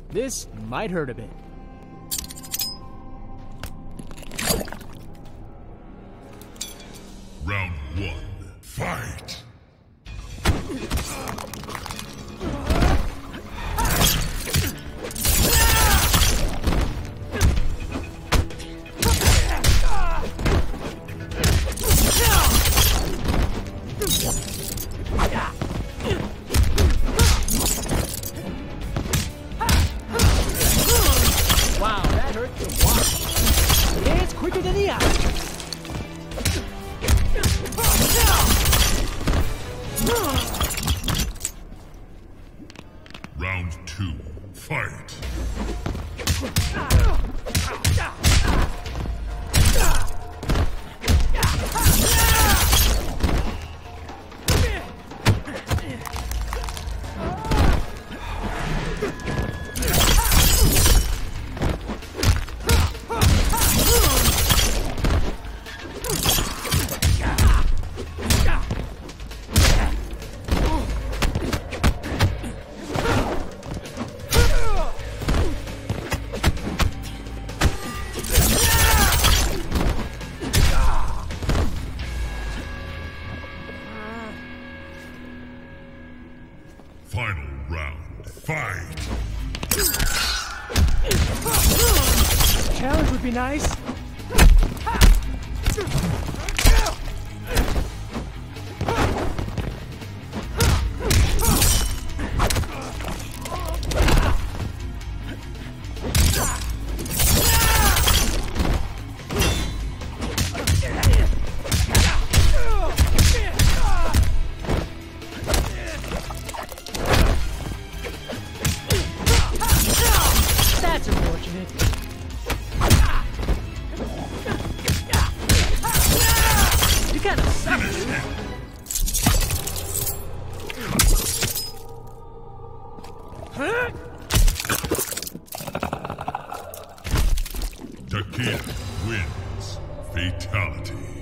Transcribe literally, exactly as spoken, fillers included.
This might hurt a bit. Round one, fight! Wow, that hurt to watch. It's quicker than the eye. Round two, fight! Final round, fight! Challenge would be nice. That's unfortunate. You kind of suck. Huh? Takeda wins. Fatality.